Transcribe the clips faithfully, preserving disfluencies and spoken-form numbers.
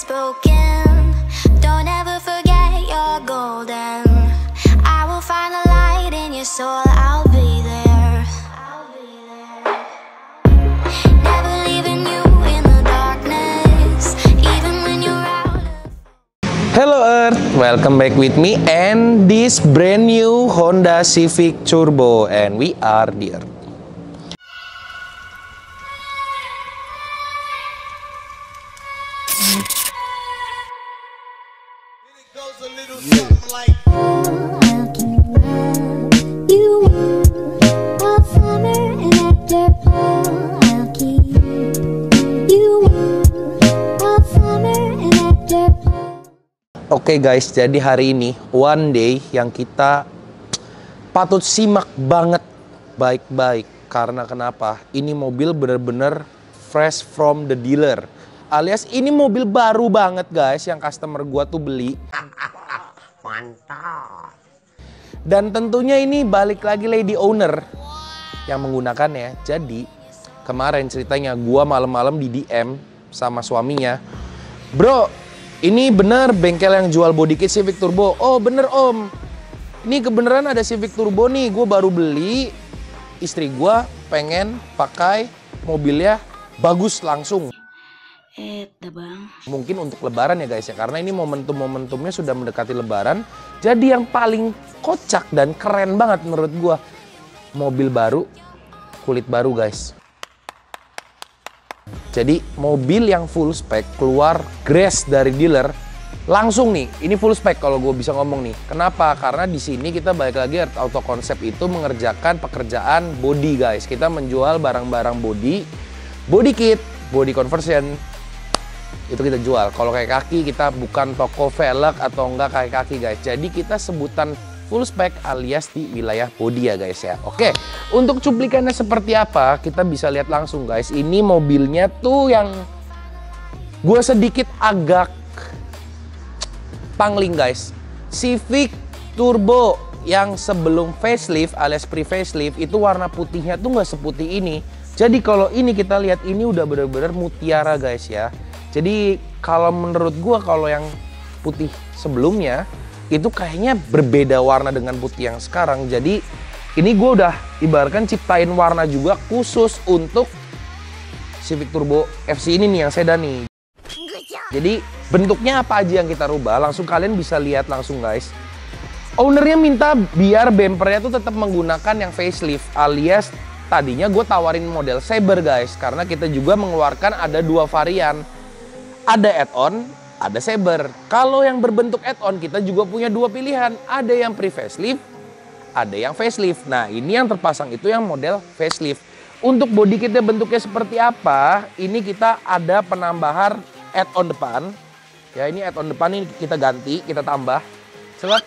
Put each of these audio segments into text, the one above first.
broken. Don't ever forget you're golden. I will find a light in your soul. I'll be there. I'll be there. Never leaving you in the darkness, even when you're out of... Hello Earth, welcome back with me and this brand new Honda Civic Turbo, and we are the Earth. Oke okay guys, jadi hari ini one day yang kita patut simak banget baik-baik. Karena kenapa? Ini mobil bener-bener fresh from the dealer. Alias ini mobil baru banget guys yang customer gua tuh beli. Mantap. Dan tentunya ini balik lagi lady owner yang menggunakannya. Jadi kemarin ceritanya gua malam-malam di D M sama suaminya. Bro, ini bener bengkel yang jual body kit Civic Turbo. Oh bener om, ini kebenaran ada Civic Turbo nih, gue baru beli. Istri gue pengen pakai mobilnya bagus langsung. Eh, bang. Mungkin untuk lebaran ya guys ya, karena ini momentum-momentumnya sudah mendekati lebaran. Jadi yang paling kocak dan keren banget menurut gue, mobil baru, kulit baru guys. Jadi mobil yang full spek keluar grace dari dealer langsung nih. Ini full spek kalau gue bisa ngomong nih. Kenapa? Karena di sini kita balik lagi Auto Konsep itu mengerjakan pekerjaan body guys. Kita menjual barang-barang body, body kit, body conversion. Itu kita jual. Kalau kayak kaki kita bukan toko velg atau enggak kayak kaki guys. Jadi kita sebutan full spec alias di wilayah body ya guys ya. Oke, untuk cuplikannya seperti apa kita bisa lihat langsung guys. Ini mobilnya tuh yang gue sedikit agak pangling guys. Civic Turbo yang sebelum facelift alias pre facelift itu warna putihnya tuh nggak seputih ini. Jadi kalau ini kita lihat ini udah bener-bener mutiara guys ya. Jadi kalau menurut gue kalau yang putih sebelumnya itu kayaknya berbeda warna dengan putih yang sekarang. Jadi ini gue udah ibaratkan ciptain warna juga khusus untuk Civic Turbo F C ini nih yang sedan nih. Jadi bentuknya apa aja yang kita rubah langsung kalian bisa lihat langsung guys. Ownernya minta biar bumpernya tuh tetap menggunakan yang facelift alias tadinya gue tawarin model Saber guys. Karena kita juga mengeluarkan ada dua varian. Ada add-on, ada Saber. Kalau yang berbentuk add-on kita juga punya dua pilihan. Ada yang pre-facelift, ada yang facelift. Nah ini yang terpasang itu yang model facelift. Untuk body kitnya bentuknya seperti apa? Ini kita ada penambahan add-on depan. Ya ini add-on depan ini kita ganti, kita tambah. Selak.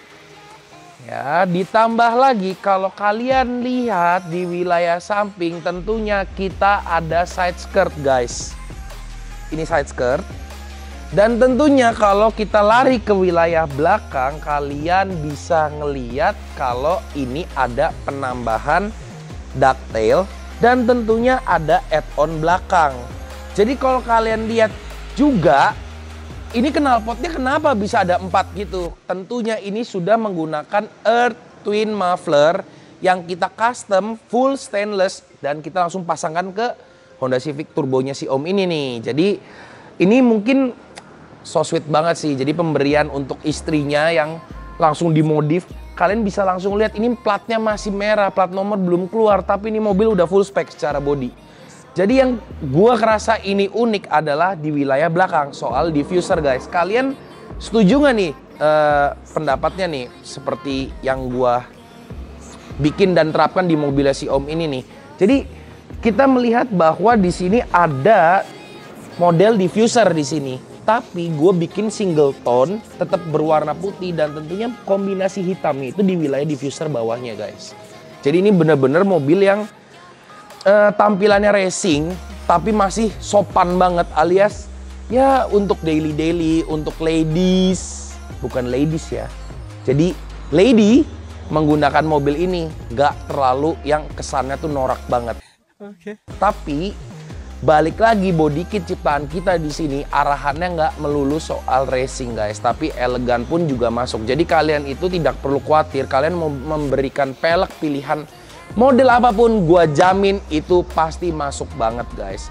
Ya ditambah lagi kalau kalian lihat di wilayah samping tentunya kita ada side skirt guys. Ini side skirt. Dan tentunya kalau kita lari ke wilayah belakang, kalian bisa ngeliat kalau ini ada penambahan ducktail dan tentunya ada add-on belakang. Jadi kalau kalian lihat juga, ini knalpotnya kenapa bisa ada empat gitu? Tentunya ini sudah menggunakan Earth Twin Muffler yang kita custom full stainless dan kita langsung pasangkan ke Honda Civic Turbonya si Om ini nih. Jadi ini mungkin so sweet banget sih. Jadi pemberian untuk istrinya yang langsung dimodif. Kalian bisa langsung lihat ini platnya masih merah, plat nomor belum keluar, tapi ini mobil udah full spek secara body. Jadi yang gua kerasa ini unik adalah di wilayah belakang soal diffuser guys. Kalian setuju nggak nih eh, pendapatnya nih seperti yang gua bikin dan terapkan di mobilnya si Om ini nih. Jadi kita melihat bahwa di sini ada model diffuser di sini, tapi gue bikin single tone, tetap berwarna putih dan tentunya kombinasi hitamnya itu di wilayah diffuser bawahnya guys. Jadi ini bener-bener mobil yang uh, tampilannya racing, tapi masih sopan banget alias ya untuk daily daily, untuk ladies, bukan ladies ya. Jadi lady menggunakan mobil ini nggak terlalu yang kesannya tuh norak banget. Oke. Okay. Tapi balik lagi body kit ciptaan kita di sini arahannya nggak melulu soal racing guys, tapi elegan pun juga masuk. Jadi kalian itu tidak perlu khawatir, kalian mau memberikan pelek pilihan model apapun, gua jamin itu pasti masuk banget guys.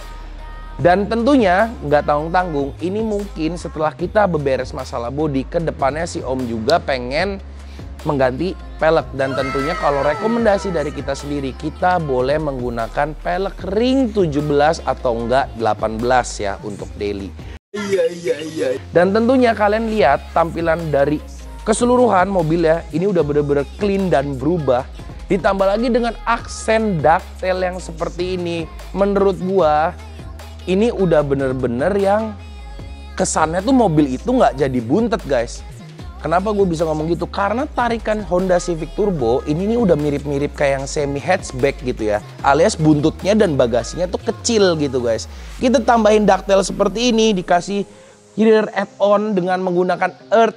Dan tentunya nggak tanggung-tanggung, ini mungkin setelah kita beberes masalah body, ke depannya si Om juga pengen mengganti pelek. Dan tentunya kalau rekomendasi dari kita sendiri, kita boleh menggunakan pelek ring tujuh belas atau enggak delapan belas ya untuk daily. Iya iya iya. Dan tentunya kalian lihat tampilan dari keseluruhan mobil ya, ini udah bener-bener clean dan berubah. Ditambah lagi dengan aksen detail yang seperti ini, menurut gua ini udah bener-bener yang kesannya tuh mobil itu nggak jadi buntet guys. Kenapa gue bisa ngomong gitu? Karena tarikan Honda Civic Turbo ini nih udah mirip-mirip kayak yang semi hatchback gitu ya. Alias buntutnya dan bagasinya tuh kecil gitu guys. Kita tambahin detail seperti ini, dikasih rear add-on dengan menggunakan Earth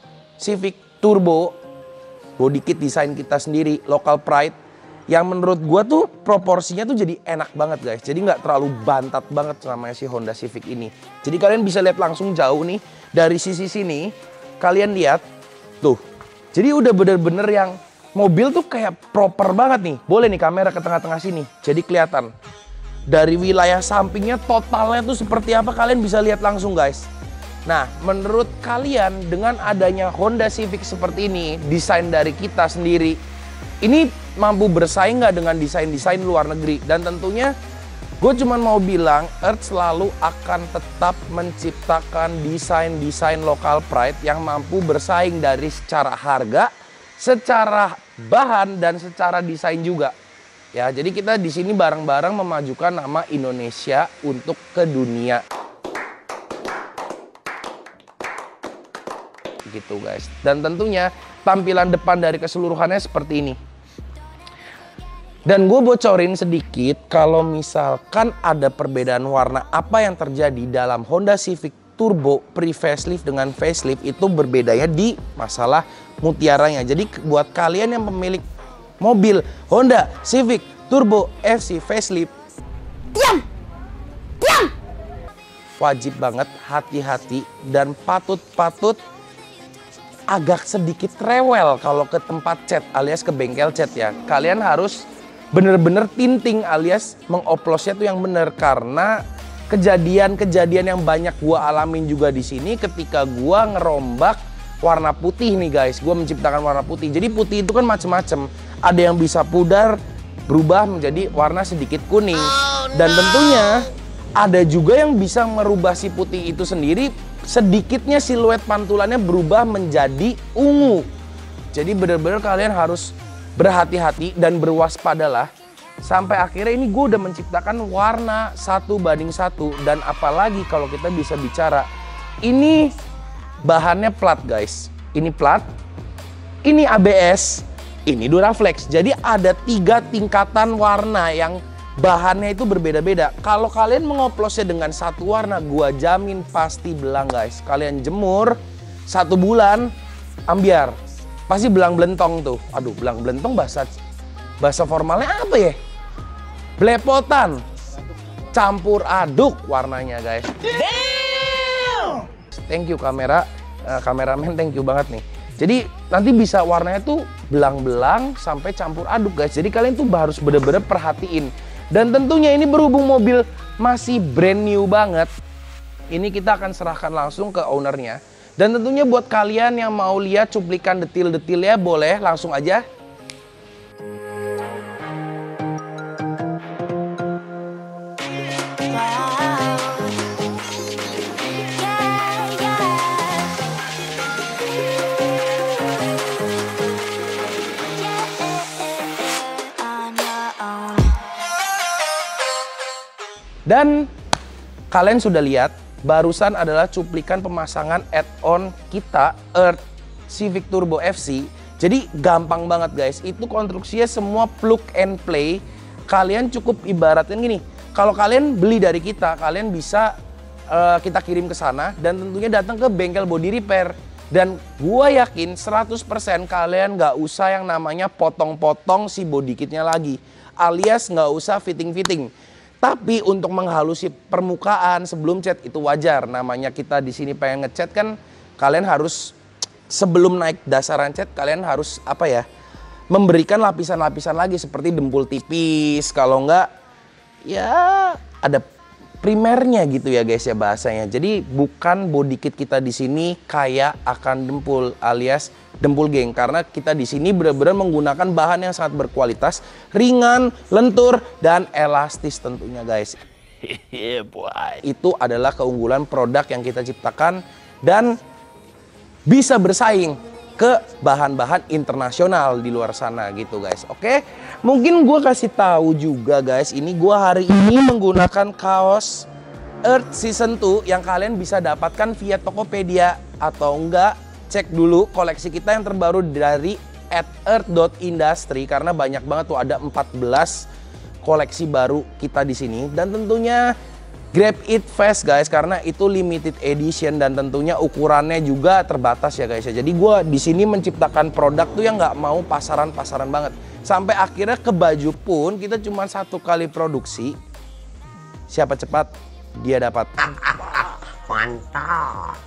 Civic Turbo. Body kit desain kita sendiri, local pride. Yang menurut gue tuh proporsinya tuh jadi enak banget guys. Jadi nggak terlalu bantat banget namanya si Honda Civic ini. Jadi kalian bisa lihat langsung jauh nih dari sisi sini. Kalian lihat tuh. Jadi udah bener-bener yang mobil tuh kayak proper banget nih. Boleh nih kamera ke tengah-tengah sini. Jadi kelihatan. Dari wilayah sampingnya totalnya tuh seperti apa kalian bisa lihat langsung guys. Nah, menurut kalian dengan adanya Honda Civic seperti ini, desain dari kita sendiri, ini mampu bersaing nggak dengan desain-desain luar negeri? Dan tentunya gue cuma mau bilang Earth selalu akan tetap menciptakan desain-desain local pride yang mampu bersaing dari secara harga, secara bahan, dan secara desain juga. Ya, jadi kita di sini bareng-bareng memajukan nama Indonesia untuk ke dunia. Gitu guys. Dan tentunya tampilan depan dari keseluruhannya seperti ini. Dan gue bocorin sedikit kalau misalkan ada perbedaan warna apa yang terjadi dalam Honda Civic Turbo pre-facelift dengan facelift itu berbedanya di masalah mutiaranya. Jadi buat kalian yang pemilik mobil Honda Civic Turbo F C facelift, diam, diam, wajib banget hati-hati dan patut-patut agak sedikit rewel kalau ke tempat cat alias ke bengkel cat ya. Kalian harus bener-bener tinting alias mengoplosnya tuh yang bener, karena kejadian-kejadian yang banyak gua alamin juga di sini ketika gua ngerombak warna putih nih guys. Gua menciptakan warna putih. Jadi putih itu kan macem-macem. Ada yang bisa pudar berubah menjadi warna sedikit kuning. Dan tentunya ada juga yang bisa merubah si putih itu sendiri, sedikitnya siluet pantulannya berubah menjadi ungu. Jadi bener-bener kalian harus berhati-hati dan berwaspadalah. Sampai akhirnya ini gue udah menciptakan warna satu banding satu. Dan apalagi kalau kita bisa bicara, ini bahannya plat guys. Ini plat, ini A B S, ini Duraflex. Jadi ada tiga tingkatan warna yang bahannya itu berbeda-beda. Kalau kalian mengoplosnya dengan satu warna, gua jamin pasti belang guys. Kalian jemur satu bulan, ambiar, pasti belang belentong tuh. Aduh, belang belentong bahasa bahasa formalnya apa ya? Belepotan, campur aduk warnanya guys. Damn! Thank you kamera, uh, kameramen, thank you banget nih. Jadi nanti bisa warnanya tuh belang-belang sampai campur aduk guys. Jadi kalian tuh harus bener-bener perhatiin. Dan tentunya ini berhubung mobil masih brand new banget, ini kita akan serahkan langsung ke ownernya. Dan tentunya buat kalian yang mau lihat cuplikan detil-detilnya, boleh langsung aja. Dan kalian sudah lihat, barusan adalah cuplikan pemasangan add-on kita Earth Civic Turbo F C. Jadi gampang banget guys, itu konstruksinya semua plug and play. Kalian cukup ibaratkan gini, kalau kalian beli dari kita, kalian bisa uh, kita kirim ke sana dan tentunya datang ke bengkel body repair. Dan gua yakin seratus persen kalian nggak usah yang namanya potong-potong si body kitnya lagi, alias nggak usah fitting-fitting. Tapi untuk menghalusi permukaan sebelum cat itu wajar. Namanya kita di sini pengen ngecat kan, kalian harus sebelum naik dasaran cat kalian harus apa ya? Memberikan lapisan-lapisan lagi seperti dempul tipis. Kalau enggak ya ada primernya gitu ya guys ya bahasanya. Jadi bukan body kit kita di sini kayak akan dempul alias dempul geng, karena kita di sini benar-benar menggunakan bahan yang sangat berkualitas, ringan, lentur dan elastis tentunya guys. Itu adalah keunggulan produk yang kita ciptakan dan bisa bersaing ke bahan-bahan internasional di luar sana gitu guys. Oke, mungkin gue kasih tahu juga guys, ini gue hari ini menggunakan kaos Earth Season dua yang kalian bisa dapatkan via Tokopedia atau enggak cek dulu koleksi kita yang terbaru dari at earth dot industry, karena banyak banget tuh, ada empat belas koleksi baru kita di sini. Dan tentunya grab it fast guys, karena itu limited edition dan tentunya ukurannya juga terbatas ya guys ya. Jadi gue di sini menciptakan produk tuh yang nggak mau pasaran-pasaran banget. Sampai akhirnya ke baju pun kita cuma satu kali produksi. Siapa cepat dia dapat. Mantap.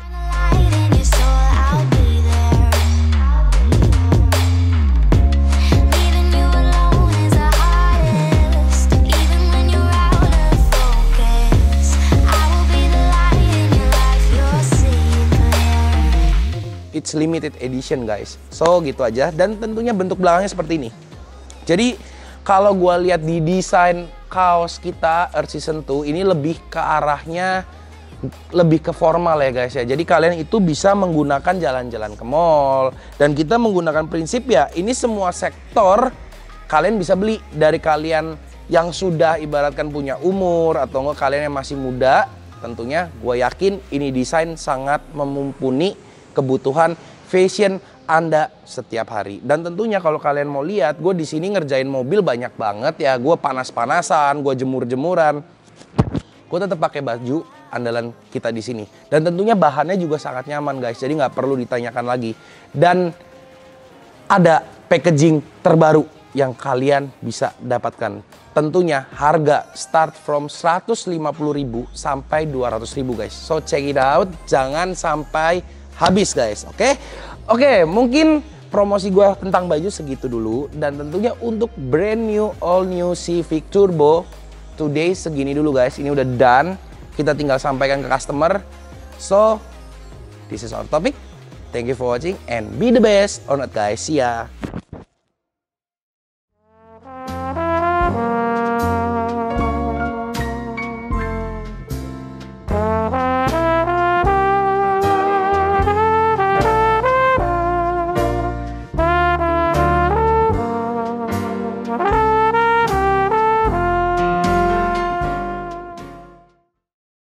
It's limited edition guys. So gitu aja. Dan tentunya bentuk belakangnya seperti ini. Jadi kalau gua lihat di desain kaos kita Earth Season dua ini lebih ke arahnya lebih ke formal ya guys ya. Jadi kalian itu bisa menggunakan jalan-jalan ke mall. Dan kita menggunakan prinsip ya, ini semua sektor kalian bisa beli. Dari kalian yang sudah ibaratkan punya umur atau enggak kalian yang masih muda, tentunya gue yakin ini desain sangat memumpuni kebutuhan fashion Anda setiap hari. Dan tentunya kalau kalian mau lihat, gue di sini ngerjain mobil banyak banget ya. Gue panas-panasan, gue jemur-jemuran. Gue tetap pakai baju andalan kita di sini. Dan tentunya bahannya juga sangat nyaman guys. Jadi nggak perlu ditanyakan lagi. Dan ada packaging terbaru yang kalian bisa dapatkan. Tentunya harga start from seratus lima puluh ribu sampai dua ratus ribu guys. So check it out. Jangan sampai habis guys, oke? Okay? Oke, okay, mungkin promosi gue tentang baju segitu dulu. Dan tentunya untuk brand new, all new Civic Turbo today segini dulu guys. Ini udah done, kita tinggal sampaikan ke customer. So, this is our topic. Thank you for watching and be the best or not guys, see ya.